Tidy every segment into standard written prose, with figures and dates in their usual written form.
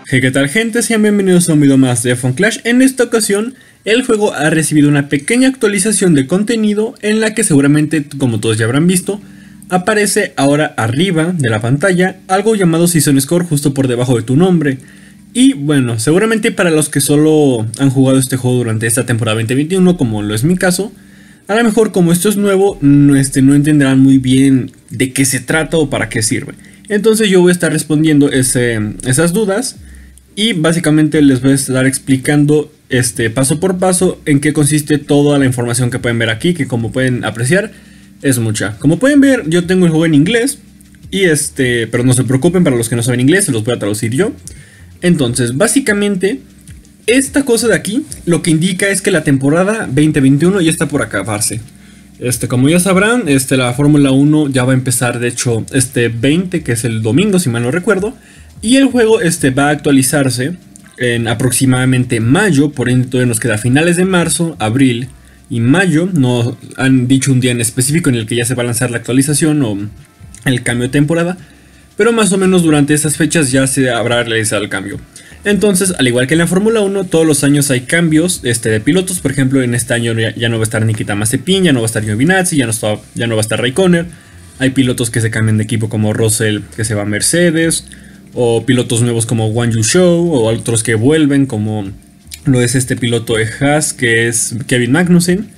Hey, ¿qué tal, gente? Sean bienvenidos a un video más de F1 Clash. En esta ocasión, el juego ha recibido una pequeña actualización de contenido en la que seguramente, como todos ya habrán visto, aparece ahora arriba de la pantalla algo llamado Season Score justo por debajo de tu nombre. Y bueno, seguramente para los que solo han jugado este juego durante esta temporada 2021, como lo es mi caso, a lo mejor como esto es nuevo, no entenderán muy bien de qué se trata o para qué sirve. Entonces yo voy a estar respondiendo esas dudas. Y básicamente les voy a estar explicando paso por paso en qué consiste toda la información que pueden ver aquí, que como pueden apreciar es mucha. Como pueden ver, yo tengo el juego en inglés y pero no se preocupen, para los que no saben inglés se los voy a traducir yo. Entonces, básicamente esta cosa de aquí lo que indica es que la temporada 2021 ya está por acabarse. Como ya sabrán, la Fórmula 1 ya va a empezar, de hecho, 20, que es el domingo, si mal no recuerdo. Y el juego va a actualizarse en aproximadamente mayo, por ende todavía nos queda finales de marzo, abril y mayo. No han dicho un día en específico en el que ya se va a lanzar la actualización o el cambio de temporada, pero más o menos durante esas fechas ya se habrá realizado el cambio. Entonces, al igual que en la Fórmula 1, todos los años hay cambios de pilotos. Por ejemplo, en este año ya no va a estar Nikita Mazepin, ya no va a estar Giovinazzi, ya no va a estar Raikkonen. Hay pilotos que se cambian de equipo como Russell, que se va a Mercedes, o pilotos nuevos como Guan Yu Zhou, o otros que vuelven como lo es piloto de Haas, que es Kevin Magnussen.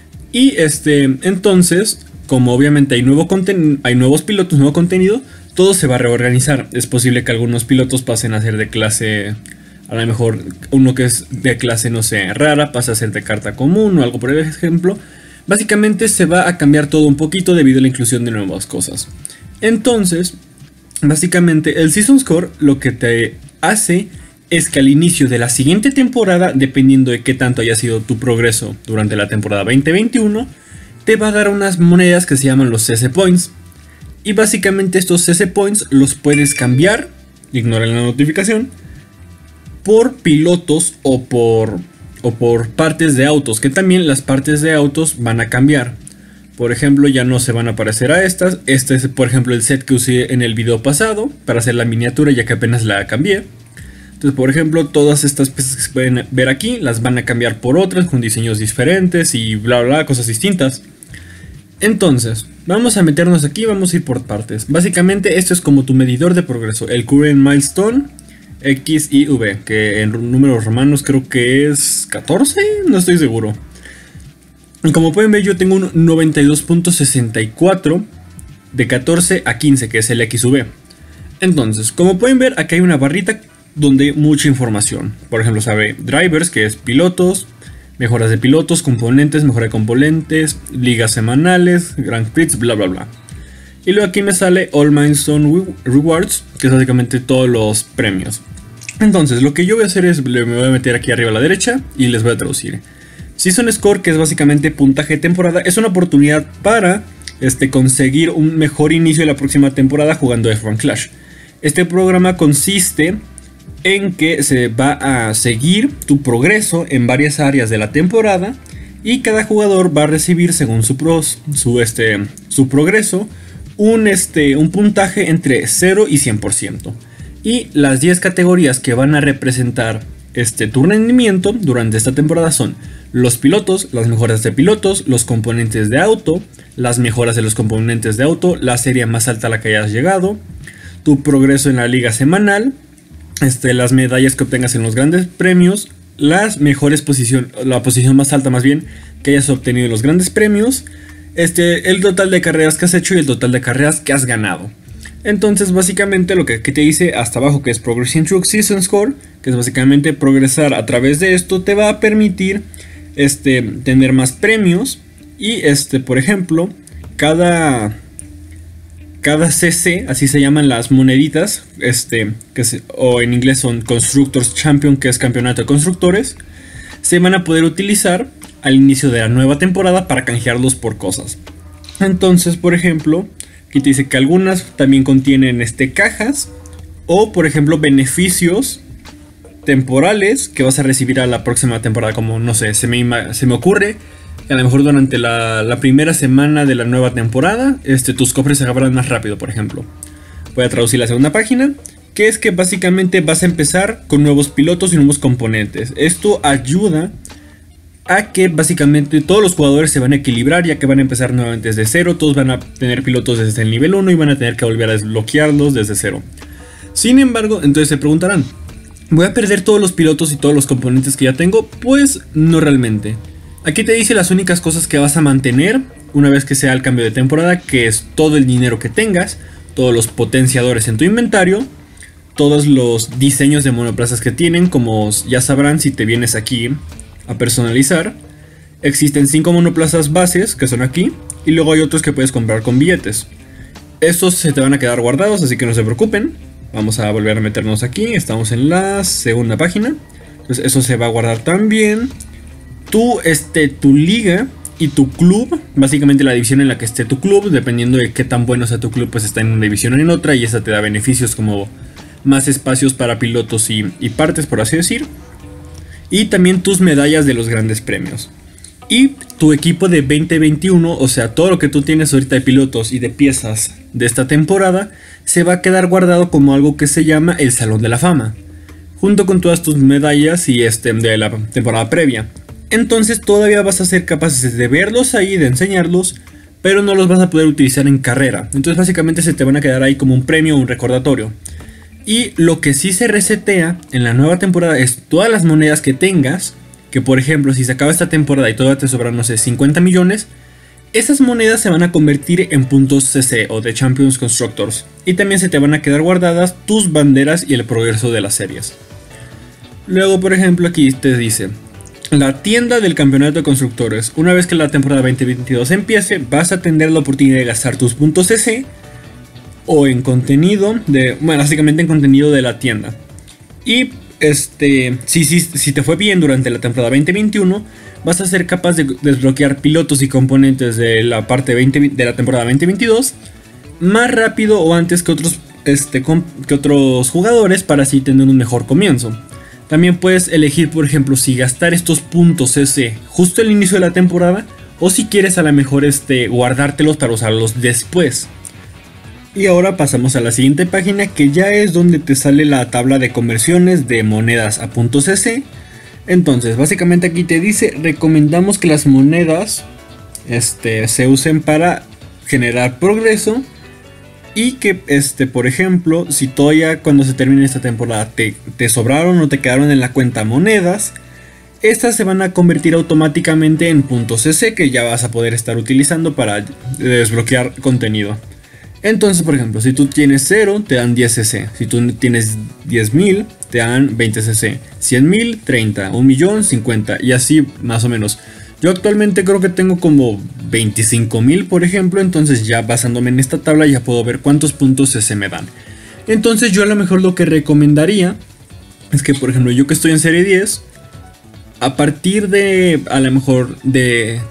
Y entonces, como obviamente hay nuevos pilotos, nuevo contenido, todo se va a reorganizar. Es posible que algunos pilotos pasen a ser de clase, a lo mejor uno que es de clase, no sé, rara, pasa a ser de carta común o algo por el ejemplo. Básicamente se va a cambiar todo un poquito debido a la inclusión de nuevas cosas. Entonces, básicamente el Season Score lo que te hace es que al inicio de la siguiente temporada, dependiendo de qué tanto haya sido tu progreso durante la temporada 2021, te va a dar unas monedas que se llaman los CC Points. Y básicamente estos CC Points los puedes cambiar, ignoren la notificación, por pilotos o por partes de autos, que también las partes de autos van a cambiar. Por ejemplo, ya no se van a parecer a estas. Este es, por ejemplo, el set que usé en el video pasado para hacer la miniatura, ya que apenas la cambié. Entonces, por ejemplo, todas estas piezas que se pueden ver aquí las van a cambiar por otras con diseños diferentes y bla bla, cosas distintas. Entonces, vamos a meternos aquí, vamos a ir por partes. Básicamente esto es como tu medidor de progreso, el Current Milestone X y V, que en números romanos creo que es 14, no estoy seguro. Y como pueden ver, yo tengo un 92.64 de 14 a 15, que es el XV. Entonces, como pueden ver, aquí hay una barrita donde hay mucha información. Por ejemplo, sabe drivers, que es pilotos, mejoras de pilotos, componentes, mejora de componentes, ligas semanales, Grand Prix, bla bla bla. Y luego aquí me sale All Milestone Rewards, que es básicamente todos los premios. Entonces, lo que yo voy a hacer es, me voy a meter aquí arriba a la derecha y les voy a traducir. Season Score, que es básicamente puntaje de temporada, es una oportunidad para conseguir un mejor inicio de la próxima temporada jugando F1 Clash. Este programa consiste en que se va a seguir tu progreso en varias áreas de la temporada y cada jugador va a recibir, según su progreso, un puntaje entre 0 y 100%. Y las 10 categorías que van a representar tu rendimiento durante esta temporada son los pilotos, las mejoras de pilotos, los componentes de auto, las mejoras de los componentes de auto, la serie más alta a la que hayas llegado, tu progreso en la liga semanal, las medallas que obtengas en los grandes premios, las mejores la posición más alta más bien que hayas obtenido en los grandes premios, el total de carreras que has hecho y el total de carreras que has ganado. Entonces básicamente lo que te dice hasta abajo, que es Progressing Through Season Score, que es básicamente progresar a través de esto, te va a permitir tener más premios. Y por ejemplo, cada CC, así se llaman las moneditas, o en inglés son Constructors Champion, que es campeonato de constructores, se van a poder utilizar al inicio de la nueva temporada para canjearlos por cosas. Entonces, por ejemplo, aquí te dice que algunas también contienen cajas, o por ejemplo beneficios temporales que vas a recibir a la próxima temporada, como no sé, se me ocurre que a lo mejor durante la primera semana de la nueva temporada tus cofres se abran más rápido, por ejemplo. Voy a traducir la segunda página, que es que básicamente vas a empezar con nuevos pilotos y nuevos componentes. Esto ayuda a que básicamente todos los jugadores se van a equilibrar, ya que van a empezar nuevamente desde cero. Todos van a tener pilotos desde el nivel 1 y van a tener que volver a desbloquearlos desde cero. Sin embargo, entonces se preguntarán, ¿voy a perder todos los pilotos y todos los componentes que ya tengo? Pues no realmente. Aquí te dice las únicas cosas que vas a mantener una vez que sea el cambio de temporada, que es todo el dinero que tengas, todos los potenciadores en tu inventario, todos los diseños de monoplazas que tienen. Como ya sabrán si te vienes aquí a personalizar, existen 5 monoplazas bases que son aquí, y luego hay otros que puedes comprar con billetes. Estos se te van a quedar guardados, así que no se preocupen. Vamos a volver a meternos aquí, estamos en la segunda página. Entonces eso se va a guardar también. Tu liga y tu club, básicamente la división en la que esté tu club, dependiendo de qué tan bueno sea tu club, pues está en una división o en otra, y esa te da beneficios como más espacios para pilotos y partes, por así decir. Y también tus medallas de los grandes premios. Y tu equipo de 2021, o sea, todo lo que tú tienes ahorita de pilotos y de piezas de esta temporada, se va a quedar guardado como algo que se llama el Salón de la Fama, junto con todas tus medallas y de la temporada previa. Entonces todavía vas a ser capaces de verlos ahí, de enseñarlos, pero no los vas a poder utilizar en carrera. Entonces básicamente se te van a quedar ahí como un premio o un recordatorio. Y lo que sí se resetea en la nueva temporada es todas las monedas que tengas. Que por ejemplo, si se acaba esta temporada y todavía te sobran, no sé, 50 millones, esas monedas se van a convertir en puntos CC o de Champions Constructors. Y también se te van a quedar guardadas tus banderas y el progreso de las series. Luego, por ejemplo, aquí te dice: la tienda del campeonato de constructores. Una vez que la temporada 2022 empiece, vas a tener la oportunidad de gastar tus puntos CC o en contenido básicamente en contenido de la tienda. Y si te fue bien durante la temporada 2021, vas a ser capaz de desbloquear pilotos y componentes de la parte de la temporada 2022 más rápido o antes que otros jugadores, para así tener un mejor comienzo. También puedes elegir, por ejemplo, si gastar estos puntos CC justo al inicio de la temporada, o si quieres a lo mejor guardártelos para usarlos después. Y ahora pasamos a la siguiente página, que ya es donde te sale la tabla de conversiones de monedas a puntos CC. Entonces básicamente aquí te dice: recomendamos que las monedas se usen para generar progreso. Y que por ejemplo, si todavía cuando se termine esta temporada te sobraron o te quedaron en la cuenta monedas, estas se van a convertir automáticamente en puntos CC, que ya vas a poder estar utilizando para desbloquear contenido. Entonces, por ejemplo, si tú tienes 0, te dan 10 CC. Si tú tienes 10.000, te dan 20 CC. 100.000, 30. 1.000.000, 50. Y así más o menos. Yo actualmente creo que tengo como 25.000, por ejemplo. Entonces ya basándome en esta tabla ya puedo ver cuántos puntos CC me dan. Entonces yo a lo mejor lo que recomendaría es que, por ejemplo, yo que estoy en serie 10, a partir de a lo mejor de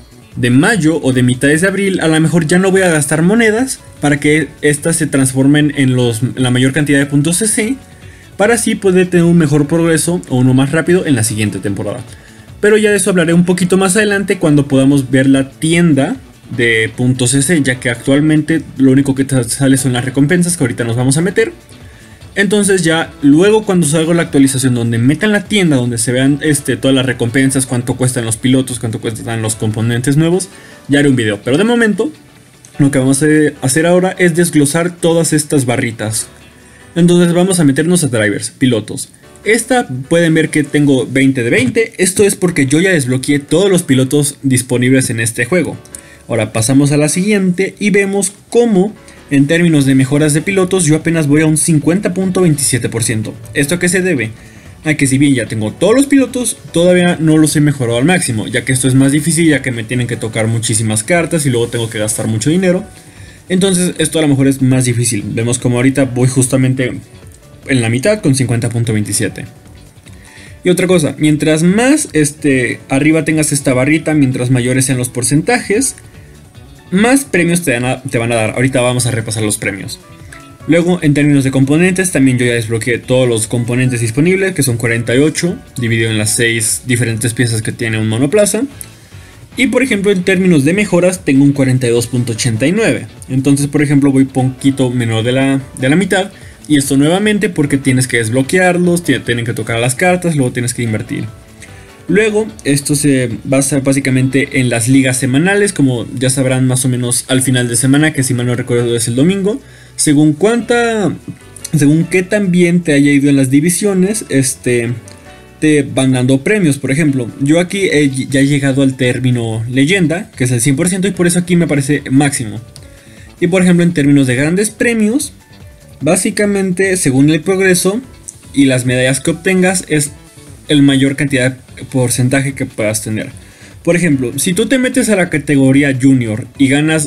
mayo o de mitades de abril, a lo mejor ya no voy a gastar monedas para que estas se transformen en la mayor cantidad de puntos CC, para así poder tener un mejor progreso o uno más rápido en la siguiente temporada. Pero ya de eso hablaré un poquito más adelante, cuando podamos ver la tienda de puntos CC, ya que actualmente lo único que te sale son las recompensas, que ahorita nos vamos a meter. Entonces ya luego, cuando salga la actualización donde metan la tienda, donde se vean todas las recompensas, cuánto cuestan los pilotos, cuánto cuestan los componentes nuevos, ya haré un video. Pero de momento lo que vamos a hacer ahora es desglosar todas estas barritas. Entonces vamos a meternos a drivers, pilotos. Esta pueden ver que tengo 20 de 20. Esto es porque yo ya desbloqueé todos los pilotos disponibles en este juego. Ahora pasamos a la siguiente y vemos cómo en términos de mejoras de pilotos yo apenas voy a un 50.27%. ¿Esto a qué se debe? A que si bien ya tengo todos los pilotos, todavía no los he mejorado al máximo, ya que esto es más difícil, ya que me tienen que tocar muchísimas cartas y luego tengo que gastar mucho dinero. Entonces esto a lo mejor es más difícil. Vemos como ahorita voy justamente en la mitad con 50.27. Y otra cosa, mientras más arriba tengas esta barrita, mientras mayores sean los porcentajes, más premios te van a dar. Ahorita vamos a repasar los premios. Luego, en términos de componentes, también yo ya desbloqueé todos los componentes disponibles, que son 48, dividido en las 6 diferentes piezas que tiene un monoplaza. Y por ejemplo, en términos de mejoras, tengo un 42.89. Entonces, por ejemplo, voy poquito menor de la mitad. Y esto nuevamente porque tienes que desbloquearlos, tienen que tocar las cartas, luego tienes que invertir. Luego, esto se basa básicamente en las ligas semanales, como ya sabrán más o menos al final de semana, que si mal no recuerdo es el domingo. Según qué tan bien te haya ido en las divisiones, te van dando premios. Por ejemplo, yo aquí ya he llegado al término leyenda, que es el 100%, y por eso aquí me parece máximo. Y por ejemplo, en términos de grandes premios, básicamente según el progreso y las medallas que obtengas, es el mayor cantidad de porcentaje que puedas tener. Por ejemplo, si tú te metes a la categoría Junior y ganas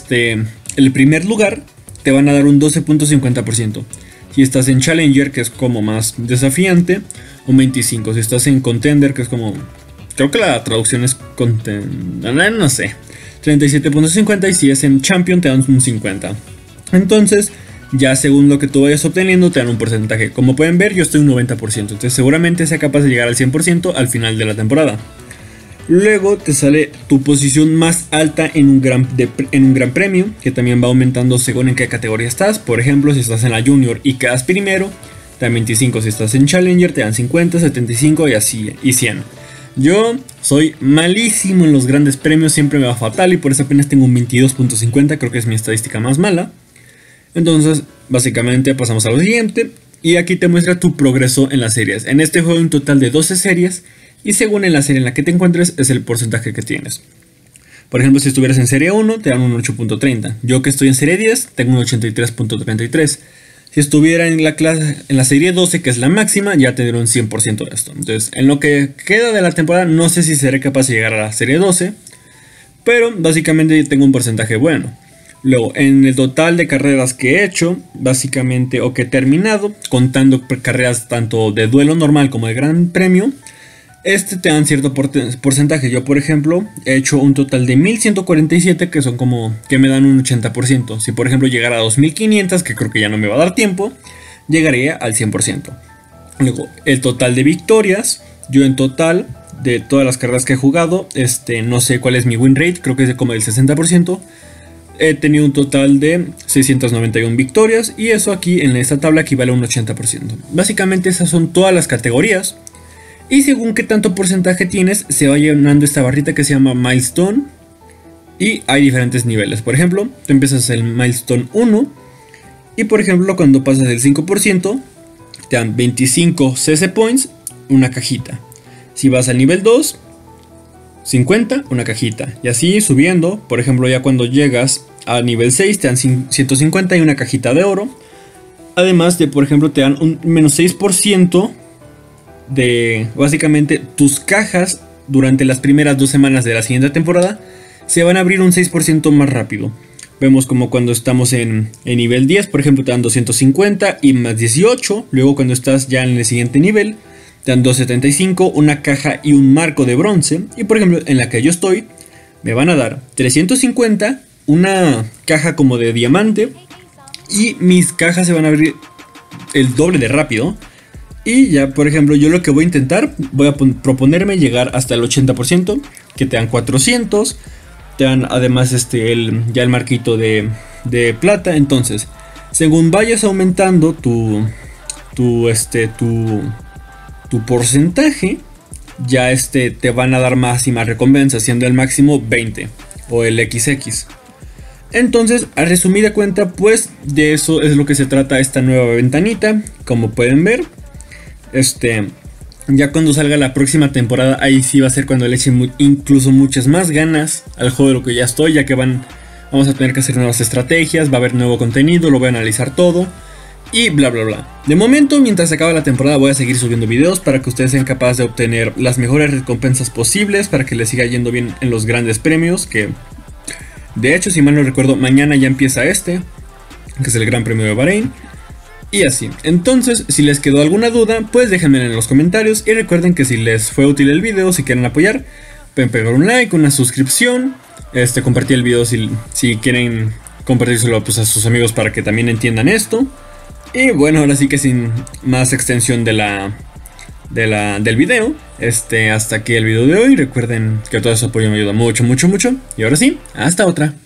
el primer lugar, te van a dar un 12.50%. Si estás en Challenger, que es como más desafiante, un 25%. Si estás en Contender, que es como... creo que la traducción es Contender, no sé. 37.50%, y si es en Champion te dan un 50%. Entonces, ya según lo que tú vayas obteniendo, te dan un porcentaje. Como pueden ver, yo estoy un 90%. Entonces seguramente sea capaz de llegar al 100% al final de la temporada. Luego te sale tu posición más alta en un gran premio, que también va aumentando según en qué categoría estás. Por ejemplo, si estás en la Junior y quedas primero, te dan 25. Si estás en Challenger, te dan 50, 75 y así, y 100. Yo soy malísimo en los grandes premios, siempre me va fatal y por eso apenas tengo un 22.50, creo que es mi estadística más mala. Entonces, básicamente pasamos a lo siguiente, y aquí te muestra tu progreso en las series. En este juego hay un total de 12 series, y según en la serie en la que te encuentres, es el porcentaje que tienes. Por ejemplo, si estuvieras en serie 1, te dan un 8.30. Yo que estoy en serie 10, tengo un 83.33. Si estuviera en la serie 12, que es la máxima, ya tendré un 100% de esto. Entonces, en lo que queda de la temporada, no sé si seré capaz de llegar a la serie 12, pero básicamente tengo un porcentaje bueno. Luego, en el total de carreras que he hecho, básicamente, o que he terminado, contando carreras tanto de duelo normal como de gran premio, te dan cierto porcentaje. Yo, por ejemplo, he hecho un total de 1147, que son como que me dan un 80%. Si, por ejemplo, llegara a 2500, que creo que ya no me va a dar tiempo, llegaría al 100%. Luego, el total de victorias, yo en total, de todas las carreras que he jugado, no sé cuál es mi win rate, creo que es como del 60%. He tenido un total de 691 victorias, y eso aquí en esta tabla equivale a un 80%. Básicamente esas son todas las categorías, y según qué tanto porcentaje tienes, se va llenando esta barrita que se llama Milestone, y hay diferentes niveles. Por ejemplo, tú empiezas el Milestone 1, y por ejemplo cuando pasas el 5%, te dan 25 CC Points, una cajita. Si vas al nivel 2, 50, una cajita, y así subiendo. Por ejemplo, ya cuando llegas a nivel 6 te dan 150 y una cajita de oro. Además de, por ejemplo, te dan un menos 6% de, básicamente, tus cajas durante las primeras 2 semanas de la siguiente temporada se van a abrir un 6% más rápido. Vemos como cuando estamos en nivel 10, por ejemplo, te dan 250 y más 18. Luego cuando estás ya en el siguiente nivel, te dan 275, una caja y un marco de bronce. Y por ejemplo, en la que yo estoy, me van a dar 350, una caja como de diamante, y mis cajas se van a abrir el doble de rápido. Y ya, por ejemplo, yo lo que voy a intentar, voy a proponerme llegar hasta el 80%, que te dan 400. Te dan además ya el marquito de plata. Entonces, según vayas aumentando tu porcentaje, ya te van a dar más y más recompensas, siendo el máximo 20 o el XX. Entonces, a resumida cuenta, pues de eso es lo que se trata esta nueva ventanita. Como pueden ver, ya cuando salga la próxima temporada, ahí sí va a ser cuando le echen incluso muchas más ganas al juego de lo que ya estoy, ya que vamos a tener que hacer nuevas estrategias, va a haber nuevo contenido, lo voy a analizar todo y bla bla bla. De momento, mientras se acaba la temporada, voy a seguir subiendo videos para que ustedes sean capaces de obtener las mejores recompensas posibles, para que les siga yendo bien en los grandes premios, que de hecho, si mal no recuerdo, mañana ya empieza que es el Gran Premio de Bahrein. Y así. Entonces, si les quedó alguna duda, pues déjenme en los comentarios. Y recuerden que si les fue útil el video, si quieren apoyar, pueden pegar un like, una suscripción, compartir el video si quieren compartírselo pues, a sus amigos para que también entiendan esto. Y bueno, ahora sí que sin más extensión del video, hasta aquí el video de hoy. Recuerden que todo su apoyo me ayuda mucho, mucho, mucho. Y ahora sí, hasta otra.